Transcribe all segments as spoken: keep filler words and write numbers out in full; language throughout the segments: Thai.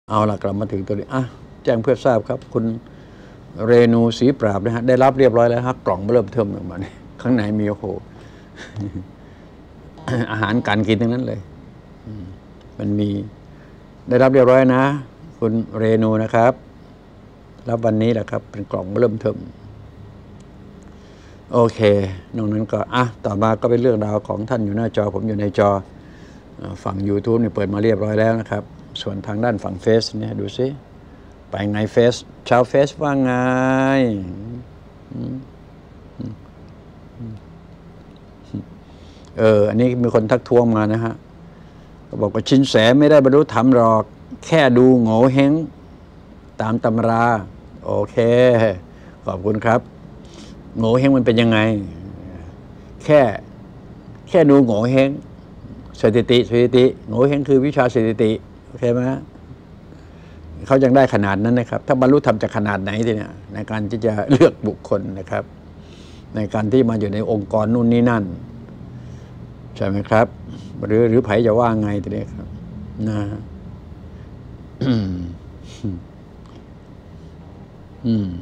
เอาล่ะกลับมาถึงตัวนี้อ่ะแจ้งเพื่อทราบครับคุณเรนูศรีปราบนะฮะได้รับเรียบร้อยแล้วครับกล่องเริ่มเทิมออกมาเนี่ยข้างในมีโอ้โห อาหารการกินทั้งนั้นเลยมันมีได้รับเรียบร้อยนะคุณเรนูนะครับรับวันนี้แหละครับเป็นกล่องเริ่มเทิมโอเคนอกนั้นก็อ่ะต่อมาก็เป็นเรื่องราวของท่านอยู่หน้าจอผมอยู่ในจอฝั่ง YouTube เนี่ยเปิดมาเรียบร้อยแล้วนะครับส่วนทางด้านฝั่งเฟซเนี่ยดูซิไปไงเฟซชาวเฟซว่าไงเอออันนี้มีคนทักท้วงมานะฮะเขาบอกว่าชินแสไม่ได้บรรลุธรรมหรอกแค่ดูโง่เฮงตามตำราโอเคขอบคุณครับโง่เฮงมันเป็นยังไงแค่แค่ดูโง่เฮงสถิติสถิติโง่เฮงคือวิชาสถิติโอเคไหมเขายังได้ขนาดนั้นนะครับถ้าบรรลุธรรมจะขนาดไหนทีเนี่ยในการที่จะเลือกบุคคลนะครับในการที่มาอยู่ในองค์กรนู่นนี่นั่นใช่ไหมครับหรือหรือไผจะว่าไงทีนี้ครับนะอืม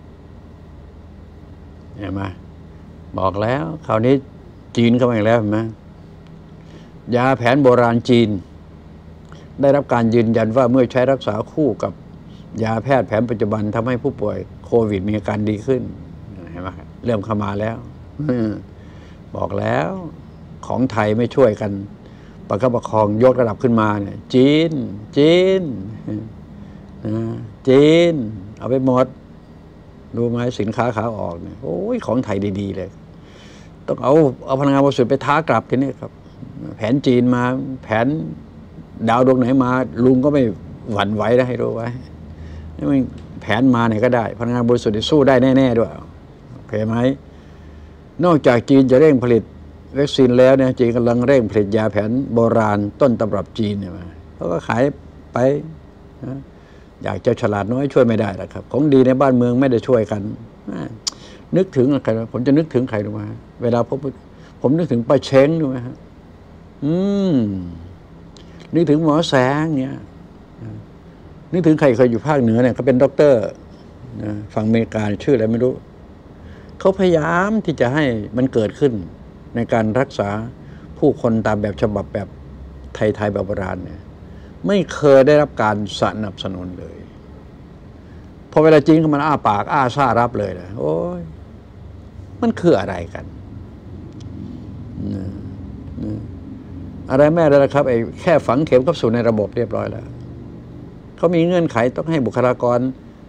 เห็นไหมบอกแล้วคราวนี้จีนเข้ามาอีกแล้วเห็นไหมยาแผนโบราณจีนได้รับการยืนยันว่าเมื่อใช้รักษาคู่กับยาแพทย์แผนปัจจุบันทำให้ผู้ป่วยโควิดมีอาการดีขึ้นเห็นไหมเริ่มเข้ามาแล้วบอกแล้วของไทยไม่ช่วยกันประคับประคองยกระดับขึ้นมาเนี่ยจีนจีนจีนเอาไปหมดรู้ไหมสินค้าขาออกเนี่ยโอ้ยของไทยดีๆเลยต้องเอาเอาพลังงานบริสุทธิ์ไปท้ากลับทีนี้ครับแผนจีนมาแผนดาวดวงไหนมาลุงก็ไม่หวั่นไหวนะให้รู้ไว้นี่มันแผนมาไหนก็ได้พลังงานบริสุทธิ์สู้ได้แน่ๆด้วยโอเคไหมนอกจากจีนจะเร่งผลิตวัคซีนแล้วเนี่ยจีนกำลังเร่งผลิตยาแผนโบราณต้นตำรับจีนเนี่ยเขาก็ขายไปนะอยากจะฉลาดน้อยช่วยไม่ได้หรอกครับของดีในบ้านเมืองไม่ได้ช่วยกันนึกถึงใครผมจะนึกถึงใครรู้ไหมเวลาผมผมนึกถึงป้าเช้งรู้ไหมฮะอืมนึกถึงหมอแสงเนี่ยนึกถึงใครเคยอยู่ภาคเหนือเนี่ยเขาเป็นด็อกเตอร์ฝั่งอเมริกาชื่ออะไรไม่รู้เขาพยายามที่จะให้มันเกิดขึ้นในการรักษาผู้คนตามแบบฉบับแบบไทยๆแบบโบราณเนี่ยไม่เคยได้รับการสนับสนุนเลยพอเวลาจีนเขามันอ้าปากอ้าซ่ารับเลยนะโอ้ยมันคืออะไรกันอะไรแม่เลยนะครับไอ้แค่ฝังเข็มเข้าสู่ในระบบเรียบร้อยแล้วเขามีเงื่อนไขต้องให้บุคลากร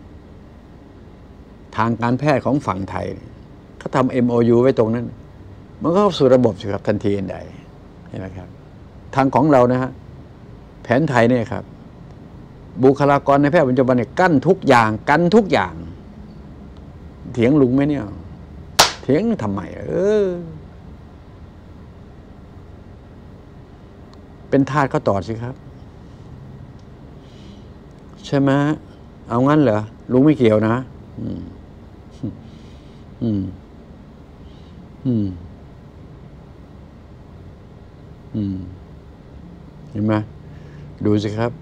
ทางการแพทย์ของฝั่งไทยเขาทำ เอ็ม โอ ยู ไว้ตรงนั้นมันก็เข้าสู่ระบบสิครับทันทีทันใดเห็นไหมครับทางของเรานะฮะแผนไทยเนี่ยครับบุคลากรในแพทย์ปัจจุบันเนี่ยกั้นทุกอย่างกันทุกอย่างเถียงลุงไหมเนี่ยเถียงทำไมเออเป็นทาสเขาต่อสิครับใช่ไหมเอางั้นเหรอลุงไม่เกี่ยวนะอืมอืมอืมอืมเห็นไหมดูสิครับ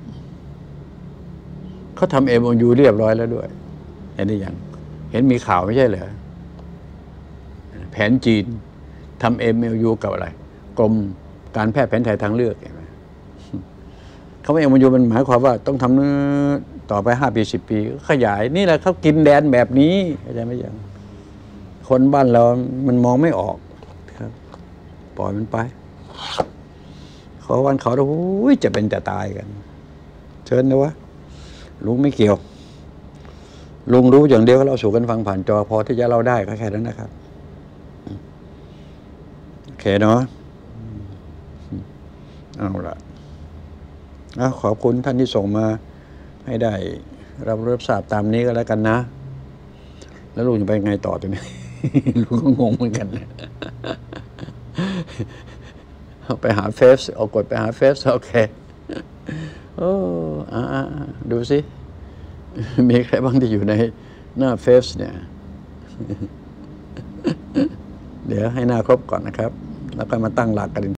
เขาทำเอ็มโอยูเรียบร้อยแล้วด้วยเห็นได้ยังเห็นมีข่าวไม่ใช่เหรอแผนจีนทำเอ็มโอยูกับอะไรกรมการแพทย์แผนไทยทางเลือกเห็นไหมเขาเอ็มโอยูมันหมายความว่าต้องทำต่อไปห้าปีสิบปีขยายนี่แหละเขากินแดนแบบนี้เข้าใจไหมยังคนบ้านเรามันมองไม่ออกครับปล่อยมันไปขอวันเขาดูจะเป็นจะตายกันเชิญนะวะลุงไม่เกี่ยวลุงรู้อย่างเดียวเราสู่กันฟังผ่านจอพอที่จะเล่าได้ก็แค่นั้นนะครับโอเคเนาะเอาละขอบคุณท่านที่ส่งมาให้ได้รับรับทราบตามนี้ก็แล้วกันนะแล้วลุงจะไปไงต่อตรงนี้ลุงก็งงเหมือนกันไปหาเฟซเอากดไปหาเฟซโอเคโอ้อ่าดูสิมีใครบ้างที่อยู่ในหน้าเฟซเนี่ยเดี๋ยวให้หน้าครบก่อนนะครับแล้วก็มาตั้งหลักกัน